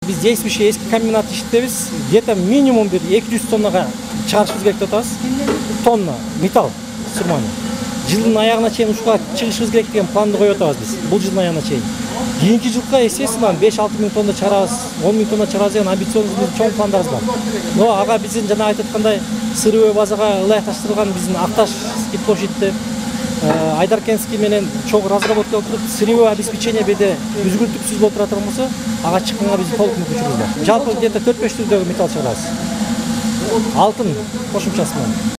Биз действующий эски комбинат иштебиз. Где-то минимум бир 200 тоннага чыгарышыбыз керек деп атабыз. Тонна металл сурманы. Жылдын аягына чейин ушуга чыгышыбыз керек деген планды коюп атабыз биз. Бул жылдын аягына чейин. Кийинки жылга естественно 5-6 миң тонна чыгарабыз, 10 миң тонна чыгарабыз деген амбициябыз, чоң пландарыбыз бар. Но ага биздин жана айтып аткандай сырьевой базага ылайыкташтырылган биздин Акташ скиплощадьте Айдаркенский менен чоң разработка кылып, сырьевой обеспечение беде үзгүлтүксүз болуп турат болсо, ага чыкканга биздин толук мүмкүнчүлүгүбүз бар. Жалпы где-то 4-5 түрдөгү металл чыгарабыз. Алтын кошумчасы менен.